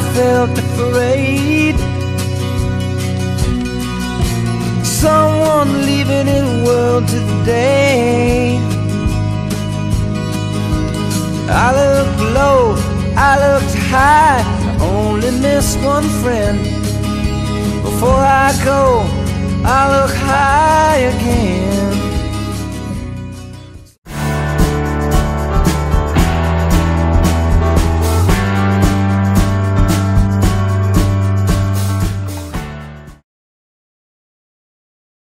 felt afraid. Someone leaving in the world today. I looked low, I looked high, I only missed one friend. Before I go, I look high again.